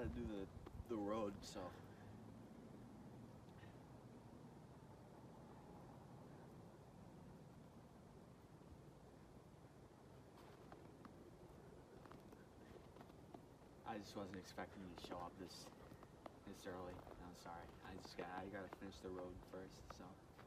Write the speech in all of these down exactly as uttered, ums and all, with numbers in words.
to do the the road, so. I just wasn't expecting you to show up this this early. I'm sorry. I just got I gotta finish the road first, so.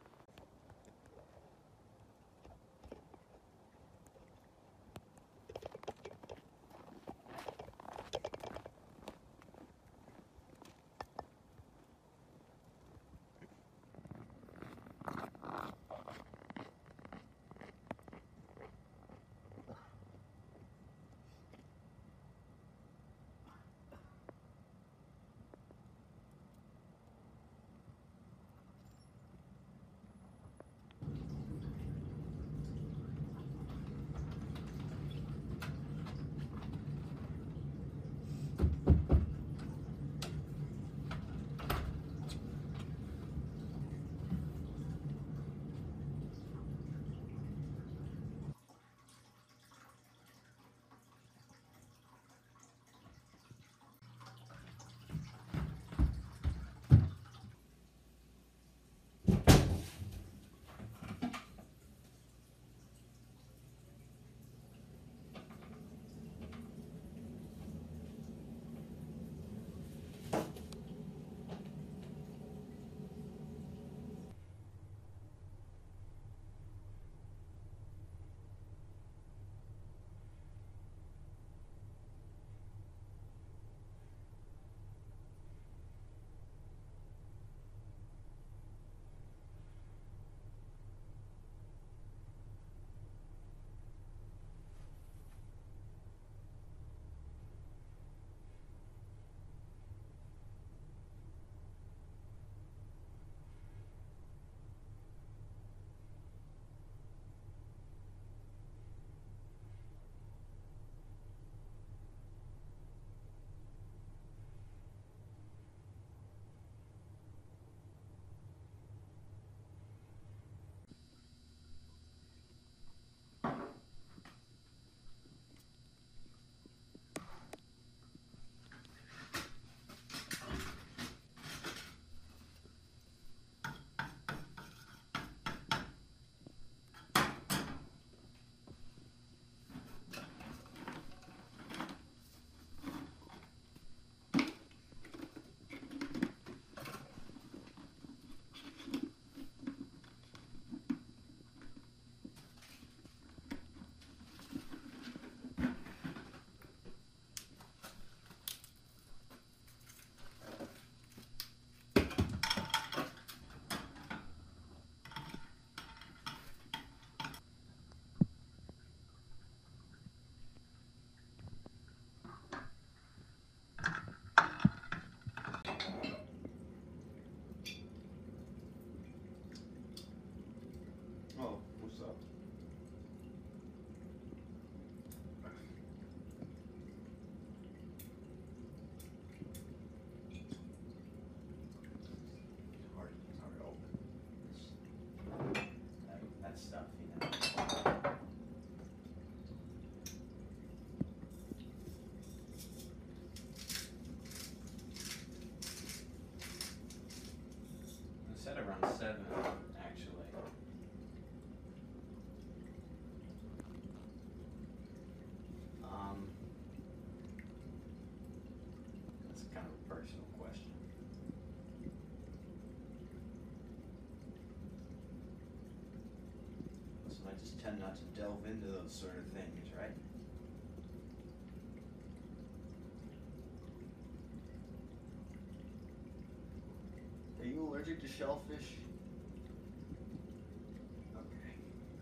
Said around seven, actually. Um, that's kind of a personal question. Listen, I just tend not to delve into those sort of things, right? Are you allergic to shellfish? Okay.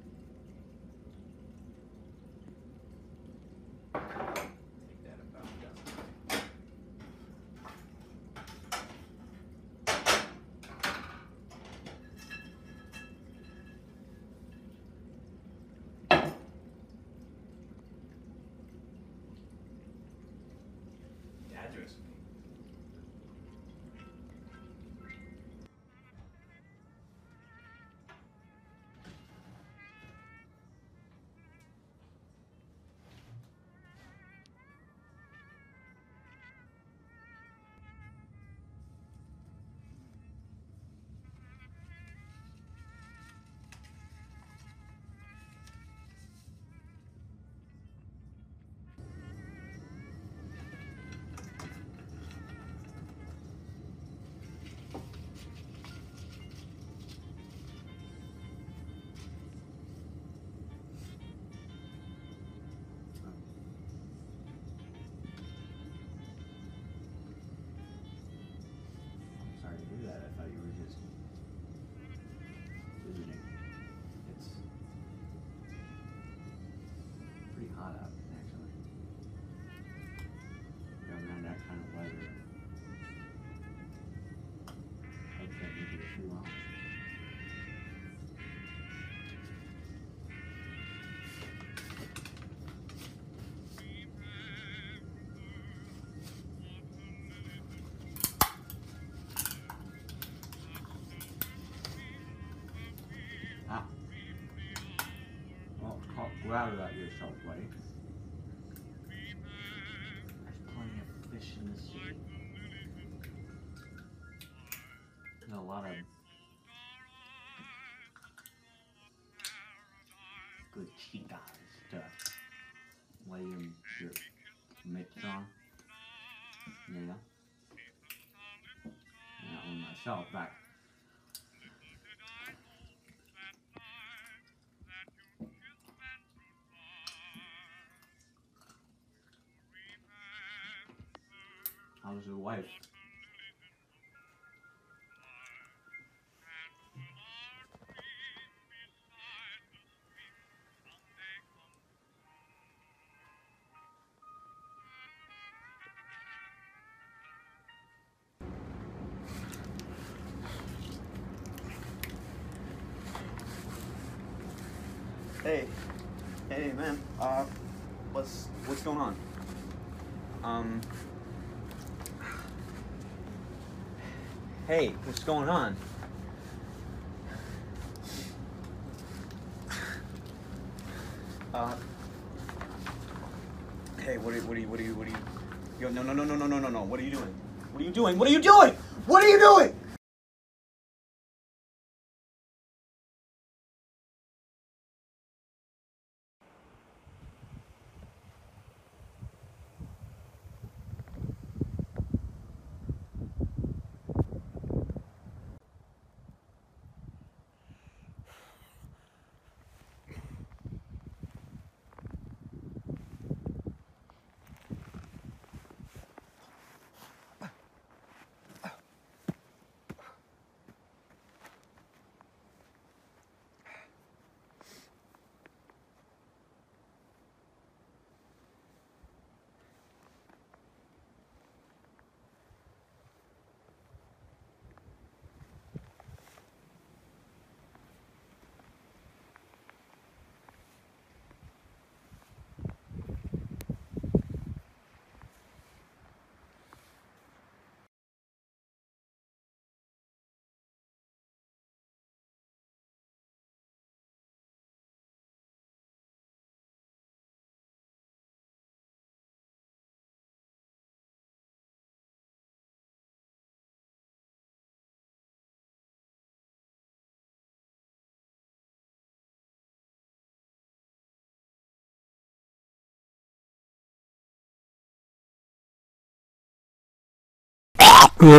Take that about dozen. Dad's recipe. that. I thought you were just visiting. It's pretty hot out, actually. We haven't had that kind of weather. I'd say maybe a few hours. Ah. Well, get out of that yourself, buddy. There's plenty of fish in the sea. There's a lot of good chicas to lay in your mitts on. Yeah. And I own myself back. How's your wife? Hey, hey, man. Uh, what's what's going on? Um. Hey, what's going on? Uh. Hey, what are you, what are you, what are you, what are you? Yo, no, no, no, no, no, no, no, no. What are you doing? What are you doing? What are you doing? What are you doing?